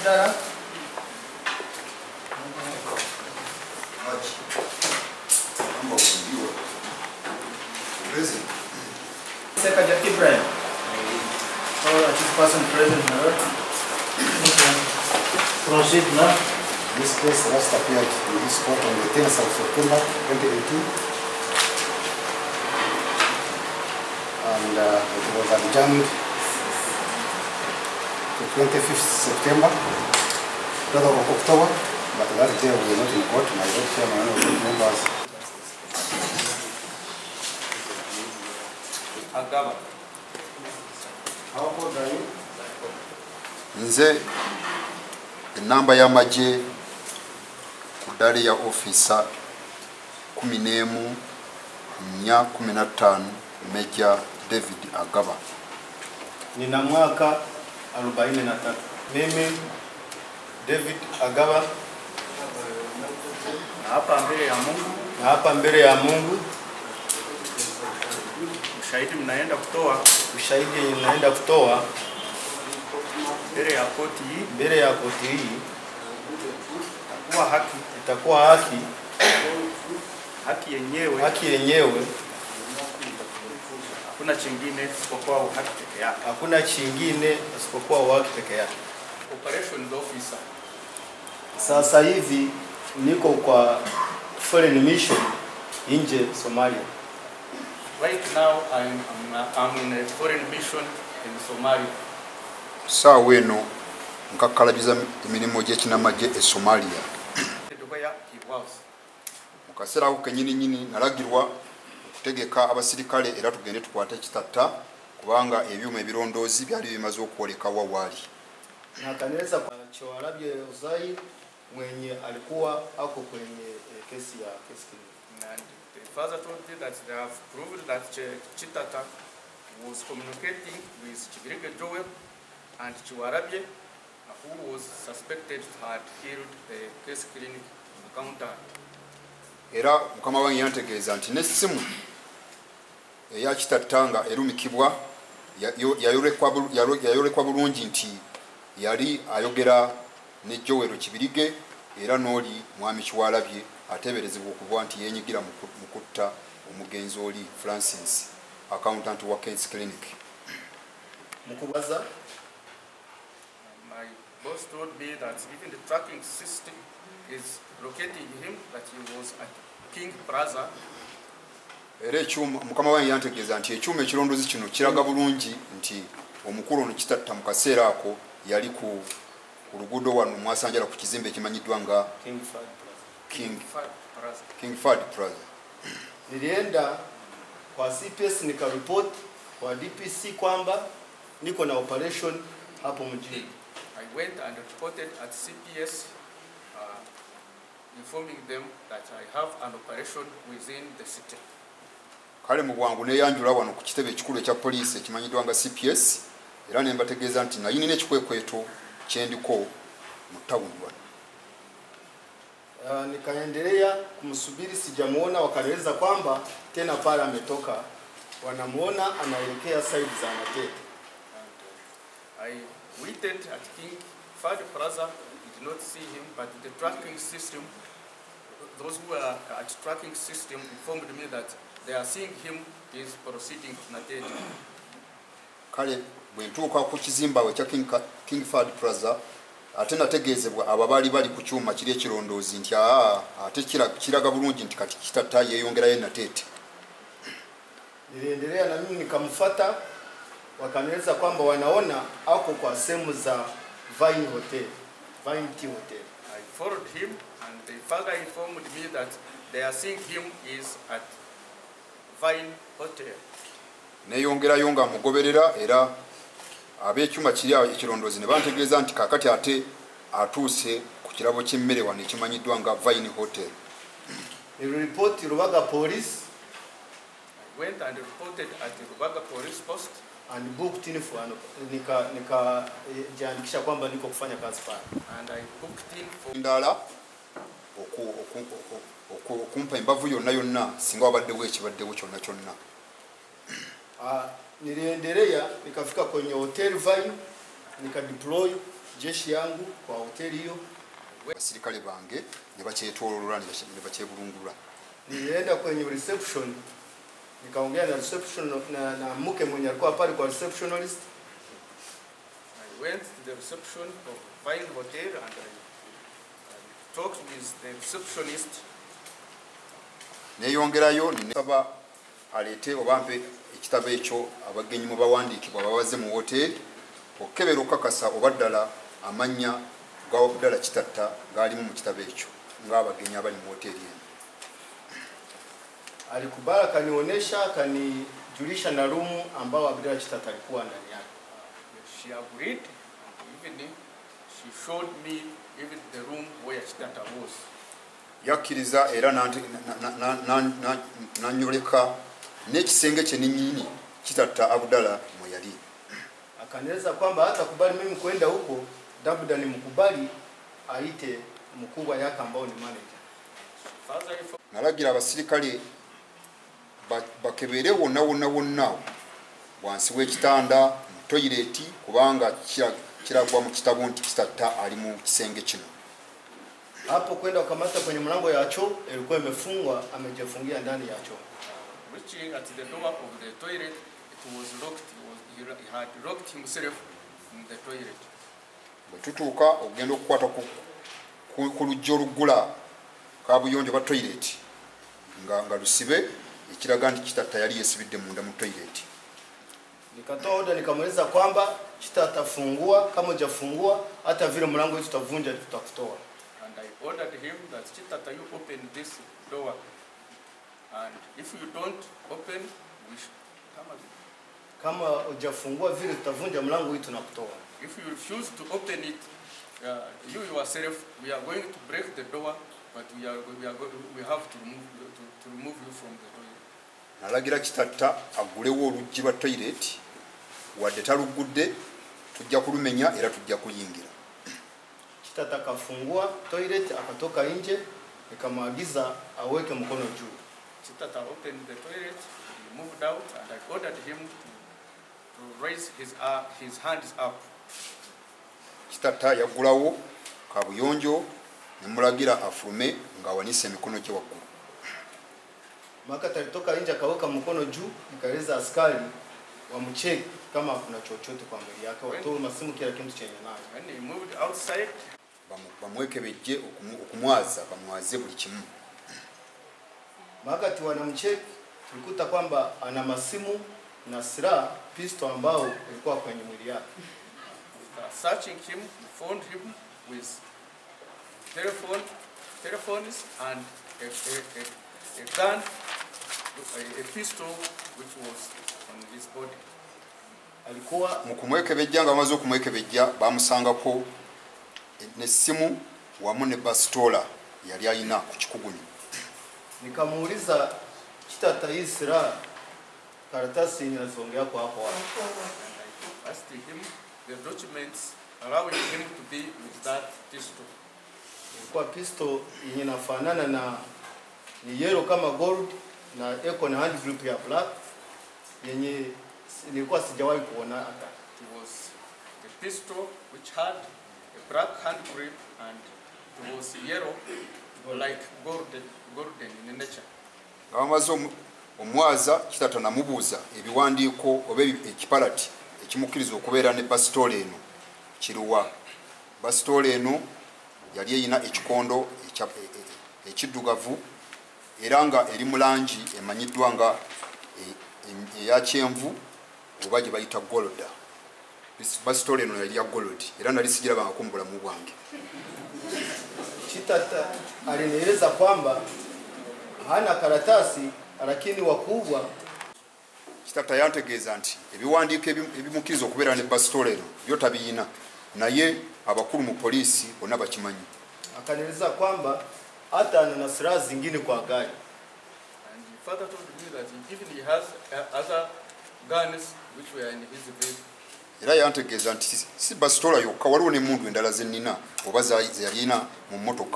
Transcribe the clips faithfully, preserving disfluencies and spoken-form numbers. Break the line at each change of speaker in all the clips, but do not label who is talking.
Abdallah. Secretary Ibrahim. Oh, that is person present now.
Proceed now. This case last appeared in this court on the tenth of September twenty eighteen. And uh, it was adjourned to twenty-fifth September, twelfth of October, but that day we were not in court. My Lord Chairman of the members.
Agaba.
How old are you?
Nze enamba y'amagye ku ddali ya ofisa kumi n'emu nnya kumi na ttaano Major David Agaba.
Nina mwaka arobaini na tatu. Mimi David Agaba na hapa mbele ya Mungu na hapa mbele ya Mungu ushahidi mnaenda kutoa ushahidi mnaenda kutoa mbele ya koti hii mbele ya koti hii itakuwa haki itakuwa haki haki yenyewe haki yenyewe hakuna chingine isipokuwa haki pekee yake hakuna chingine isipokuwa haki pekee yake. Operations officer. Sasa hivi niko kwa foreign mission nje Somalia. Right now I'm, I'm, I'm in a foreign mission in Somalia.
Saawa eno nkakalabiza emirimu gy'ekinamagye e Somalia. Mu kaseera ako kennyini nnyini nalagirwa okutegeka abasirikale era tugende tukwate Kitatta kubanga ebyuma ebirondoozi byali bimaze okwoleka wawaali.
Na kanisa kwa Chowalabye Uzai mwenye alikuwa ako kwenye kesi ya kesi. And the father told me that they have proved that Kitatta was communicating with Chibirige Joel and Chowalabye, who was suspected to have killed the case clinic accountant.
Era mukama wange yantegeeza nti n'essimu eya Kitatta nga erumikibwa yayolekwa bulungi nti yali ayogera ne Joel Kibirige era n'oli mwami Kiwalabye ateeberezebwa okuba nti yeenyigira mu kutta omugenzi oli Francis accountant wa case clinic.
Mukubaza, my boss told me that even the tracking system is locating him, that he was at King Plaza.
Era ekyuma mukama wange yantegeeza nti ekyuma ekirondoozi kino kiraga bulungi nti omukulu ono Kitatta mu kaseera ako yali ku luguudo wano mwasanjala ku kizimbe ekimanyiddwa nga King Fahd Plaza.
Nilienda kwa C P S nikaripoti kwa D P C kwamba niko na operation hapo mjini. I went and reported at C P S uh, informing them that I have an operation within the city.
Kale mu bwangu neyanjula wano ku kitebe ekikulu ekya poliisi ekimanyiddwa nga C P S era ne mbategeeza nti nayo nina ekikwekweto kyendiko mu tawuni wano.
Uh, nikaendelea kumsubiri, sijamuona, wakanieleza kwamba tena pale ametoka, wanamuona anaelekea side za Natete. I waited at King Fahd Plaza, did not see him, but the tracking system, those who are at tracking system informed me that they are seeing him is proceeding to Natete.
Kale bwe ntuuka ku kizimba we kya King Fahd Plaza ate nategeezebwa abo baali bali ku kyuma kiri ekirondoozi nti aa ate kiraga bulungi nti kati Kitatta yeeyongerayo Natete.
Niliendelea na mimi nikamfuata, wakanieleza kwamba wanaona ako kwa sehemu za Vine Hotel, Vine Tea Hotel. I followed him and the father informed me that they are seeing him is at Vine Hotel.
Neeyongerayo nga mugoberera era ab'ekyuma kiri ekirondoozi ne bantegeeza nti kaakati ate atuuse ku kirabo ky'emmere wano ekimanyiddwa nga Vine Hotel.
Niliripoti Rubaga Police. I went and reported at the Rubaga Police Post and booked in for nika nika jiandikisha kwamba niko kufanya kazi pale. And I booked in for
ndala okumpa embavu yonna yonna singa wabaddewo ekibaddewo kyonna kyonna.
Ah, niliendelea nikafika kwenye hotel Vine nika deploy jeshi yangu kwa hoteli hiyo.
Basirikale bange ne bakyetooloola ne bakyebulungulula.
Nilienda kwenye reception, nikaongea na reception na, na mke mwenye alikuwa pale kwa receptionist.
I went to the reception of Fine Hotel and I, I talked with the receptionist.
Neyongerayo nisaba alete obampe ekitabo ekyo abagenyi mu bawandiikibwa babaze mu hoteli okebera okakasa obaddala amanya ga Abdallah Kitatta galimu mu kitabo ekyo ng'abagenyi abali mu hoteli eno.
Alikubali, kanionesha, kanijulisha na room ambao Abdallah Kitatta alikuwa ndani yake.
She agreed, and even she showed me even the room where Kitatta was.
Yakkiriza era n'anyoleka n'ekisenge kye nnyini Kitatta Abdallah mwe yali.
Akanieleza kwamba hata kubali mimi kwenda huko, labda ni mkubali aite mkubwa yake ambao ni manager.
Nalagira abasirikale bakebere wonna wonna wonna wansi w'ekitanda mu toilet kubanga kiragwa mu kitabo nti Kitatta ali mu kisenge kino.
Hapo kwenda kukamata kwenye mlango ya choo ilikuwa imefungwa, amejifungia ndani ya choo.
Reaching at the door of the toilet, it was locked. It was, he had locked himself in the toilet.
Bwetutuuka ogenda okukwata ku lujja oluggula kabuyonjo ba toilet nga nga lusibe ekiraga nti Kitatta yali yesibidde munda mu toilet.
Nikatoa order nikamweleza kwamba Kitatta fungua, kama hujafungua hata vile mlango wetu tutavunja, tutakutoa.
And I ordered him that Kitatta, you open this door, and if you don't open, we come again.
Kama hujafungua vile tutavunja mlango wetu na kutoa.
If you refuse to open it, uh, you yourself, we are going to break the door, but we are we are we have to remove to, to remove you from the toilet.
Nalagira Kitatta agulewo oluggi lwa toilet wadde talugudde tujja kulumenya era tujja kuyingira.
Kitatta kafungua toilet akatoka nje, nikamwagiza aweke mkono juu.
Kitatta opened the toilet, he moved out, and I ordered him to, to raise his uh, his hands up.
Kitatta yagulawo kabuyonjo nemulagira afume ng'awanise emikono gye waggulu.
Makati alitoka nje akaweka mkono juu, nikaeleza askari wamcheki kama kuna chochote kwa mbele yake, watoe masimu kila kitu chenye nayo.
When he moved outside,
bamwekebejje okumwaza bamwaze buli kimu.
Makati wanamcheki tulikuta kwamba ana masimu na silaha, pistol ambao ilikuwa kwenye mwili yake.
Searching him, we found him with telephone, telephones and a, a, a, a gun, a, a pistol which was on his body.
Alikuwa
mukumwekebejja nga bamaze okumwekebejja bamusangako nessimu wamu ne bastola yali alina ku kikugunyu.
Nikamuuliza Kitatta, hii silaha karatasi inazongea kwa hapo hapo.
I asked him the documents allowing him to be with that pistol.
Ilikuwa pistol yenye inafanana na ni yellow kama gold na eko na hand grip ya black yenye nilikuwa sijawahi kuona hata.
It was a pistol which had a black hand grip and it was yellow like golden, golden in nature.
Bamaze omwaza Kitatta namubuuza ebiwandiiko oba ekipalati ekimukkiriza okubeera ne bastola eno kiruwa. Bastola eno yali eyina ekikondo ekiddugavu era nga eri mu langi emanyiddwa nga eya kyenvu oba gye bayita golda. Bastola eno yali ya gold era nali sigirabangako mu bulamu bwange.
Kitatta alinieleza kwamba hana karatasi lakini wakubwa.
Kitatta yantegeeza nti ebiwandiiko ebimukkiriza okubeera ne bastola eno byo tabiyina naye abakulu mu poliisi bonna bakimanyi.
Akanieleza kwamba hata ana silaha zingine kwa gari.
And he further told me that even he has uh, other guns which were in his vehicle.
Era yantegeeza nti si bastola yokka waliwo n'emmundu endala zennina oba ze yalina mu mmotoka.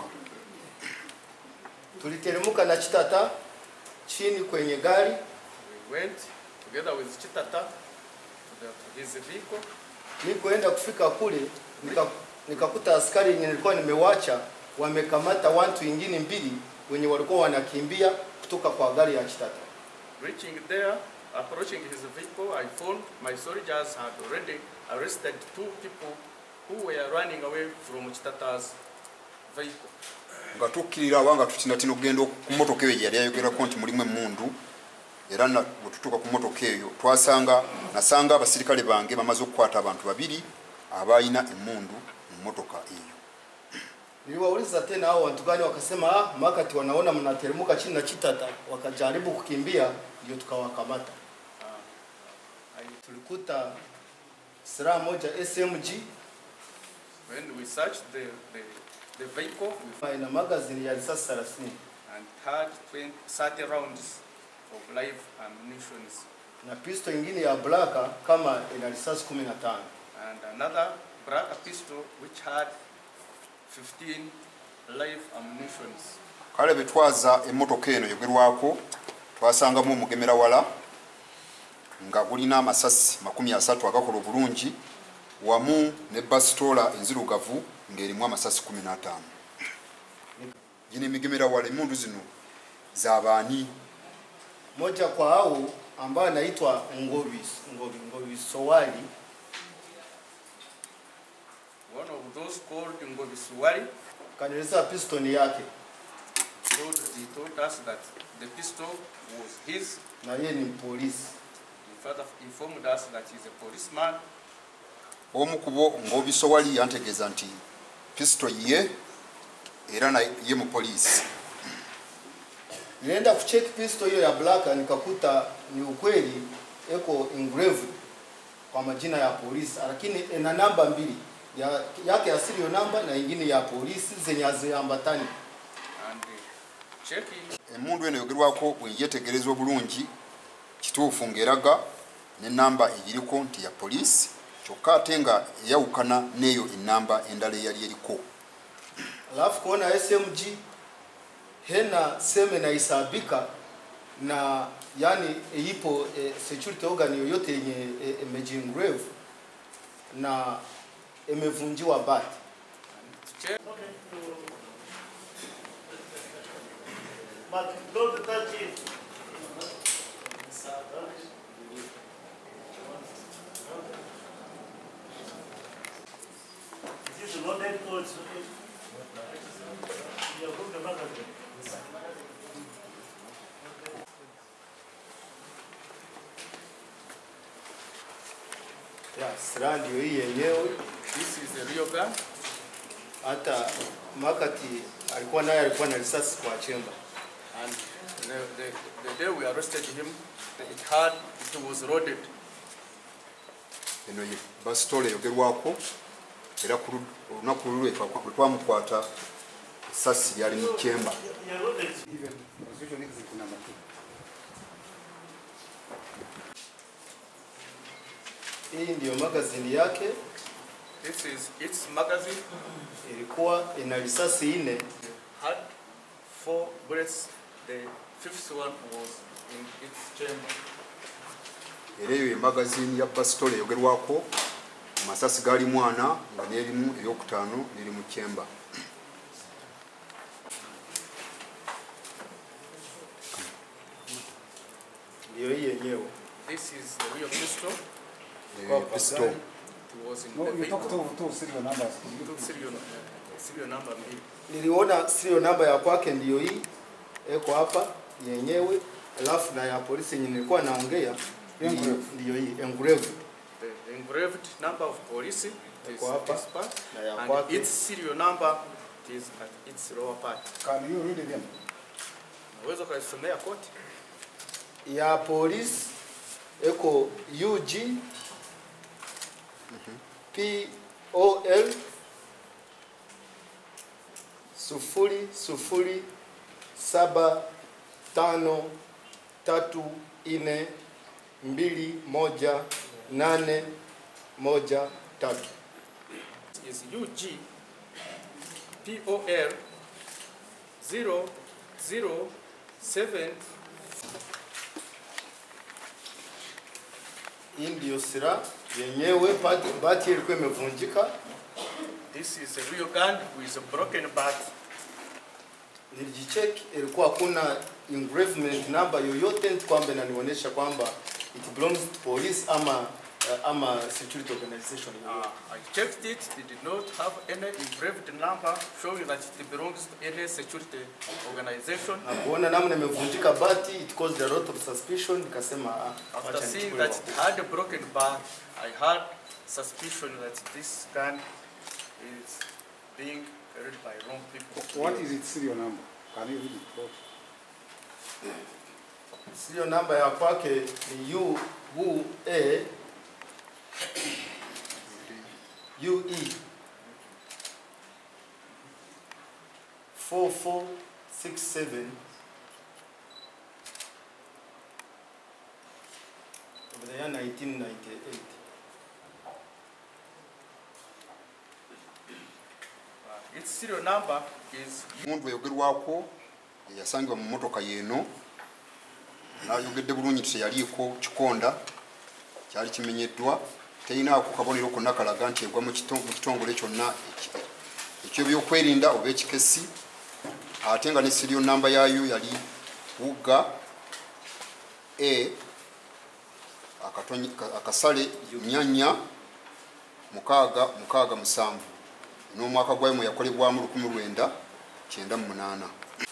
Tuliteremka na Kitatta chini kwenye gari.
We went together with Kitatta to, the, to his vehicle.
Nikoenda kufika kule nikakuta askari yenye nilikuwa nimewacha wamekamata watu wengine mbili wenye walikuwa wanakimbia kutoka kwa gari ya Kitatta.
Reaching there, approaching his vehicle, I found my soldiers had already arrested two people who were running away from Kitatta's vehicle.
Nga tukkirira wanga tutinatino ogenda ku mmotoka eyo yali ayogerako nti mulimu emmundu era bwe tutuuka ku mmotoka eyo twasanga nasanga abasirikale bange bamaze okukwata abantu babiri abalina emmundu mu mmotoka eyo.
Niliwauliza tena hao watu gani, wakasema ah, makati wanaona mnateremka chini na Kitatta wakajaribu kukimbia ndio tukawakamata. Tulikuta silaha moja S M G.
When we searched the, the, the vehicle, we
Ina magazine ya risasi thelathini
and had thirty rounds of live ammunition,
na pistol ingine ya blaka kama ina risasi kumi na tano,
and another black pistol which had fifteen live ammunition.
Kale betwaza emmotoka eno yogerwako twasangamu omugemera wala nga gulina amasasi makumi asatu agakola obulungi wamu ne bastola enzirugavu ng'erimu amasasi kumi n'ataano. Gino emigemera wala emmundu zino z'abaani?
Moja kwa hao ambaye anaitwa Ngobi Ngobi Ngobi Sowali.
One of those called Ngobi Sowali
Kanieleza pistol yake.
told, he told us that the pistol was his.
Na yeye ni polisi.
He further informed us that he's a policeman.
Omu kubo Ngobi Sowali yantegeeza nti pistol ye era na ye mu polisi.
Nilienda kucheck pistol hiyo ya black nikakuta ni ukweli eko engraved kwa majina ya polisi, lakini ina namba mbili ya yake ya serial number na nyingine ya polisi zenye haziambatani.
And uh, checking
Emmundu eno yogerwako bwe yetegereza obulungi kituufu ng'eraga ne namba egiriko nti ya polisi kyokka ate nga eyawukana n'eyo ennamba endala eyali eriko.
Alafu kuona S M G hena seme na isabika na yani ipo e, security organ yoyote yenye e, imejiengrave na imevunjiwa bati.
check
But don't touch it. This is loaded codes. You have the magazine.
Ya silaha ndio hii yenyewe.
this is the real gun.
Hata makati alikuwa naye alikuwa na risasi kwa chemba.
And the, the, the day we arrested him, it had, it was loaded.
Eno ye bastola eyogerwako era ku lunaku lulwe twamukwata essasi lyali mu kyemba.
You are loaded.
Even position exit number two.
Hii ndio magazine yake,
This is its magazine.
ilikuwa ina risasi nne.
Had four bullets. The fifth one was in its chamber.
Era eyo emagazini ya bastola eyogerwako amasasi gaali mwana nga n'erimu ey'okutaano n'eri mu kyemba.
Ndio hii yenyewe.
This is the real pistol.
Eh, pistol.
It was in
No,
the
you talk
vehicle.
to two serial numbers.
Two serial, serial number mbili.
Niliona serial number ya kwake ndio hii eko hapa yenyewe, alafu na ya polisi yenye nilikuwa naongea ndio hii engraved.
The engraved number of police is
Iko hapa,
this part,
na ya
and
kwake.
its serial number is at its lower part.
Can you read them?
Unaweza kusomea koti?
Ya polisi eko U G P O L sufuri sufuri saba tano tatu ine mbili moja nane moja tatu.
Is U G P O L zero zero seven.
Hii ndio silaha yenyewe, bati ilikuwa imevunjika
This is a real gun with a broken bat.
Nilijicheck, ilikuwa kuna engravement number yoyote kwamba inanionyesha kwamba it belongs to police ama uh, ama security organization.
Uh, I checked it. It did not have any engraved number showing that it belongs to any security organization.
Na kuona namna imevunjika bati, it caused a lot of suspicion. Nikasema
after seeing that it had a broken bar, I had suspicion that this gun is being carried by wrong people.
What is its serial number? Can you read it?
Serial number ya kwake ni U U A U E four four six seven of the year nineteen ninety-eight.
Uh, its serial number is
Mundu yogerwako yasangibwa mu motoka yeno nayogedde bulungi teyaliko kikonda kyali kimenyeddwa teyina ku kabonero konna kalaga nti egwa mu kitongole kyonna ekyobyokwelinda oba ekikesi ate nga ne serial namba yayo yali Uga E akasale nyanya mukaaga mukaaga musanvu n'omwaka gwayo mwe yakolebwamu lukumi lwenda kyenda mu munaana.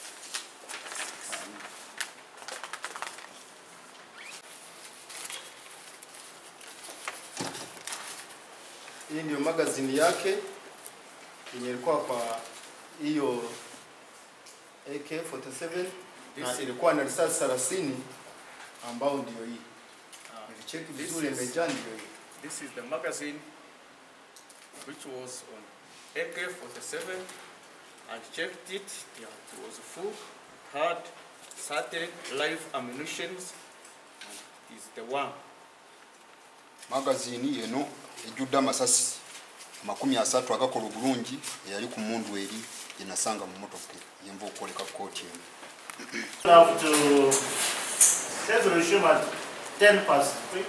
Hii ndio magazine yake yenye ilikuwa kwa hiyo A K forty-seven na ilikuwa na risasi thelathini ambao ndio hii. Nilicheki vizuri imejaa ndio hii.
This is the magazine which was on A K forty-seven. I checked it. Yeah, it was full. It had certain live ammunitions. And is the one.
Magazine yeno ejjudde amasasi makumi asatu agakola obulungi eyali ku mundu eri yenasanga mu motoka yenva okukoleka kooti eno.
Have to set the regime at ten past three.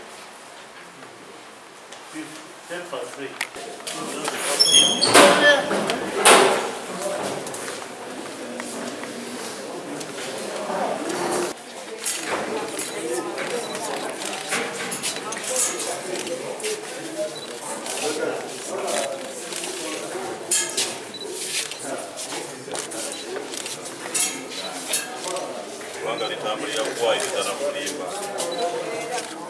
ten past three.
Wanga litambulira kuwayo tana kulimba.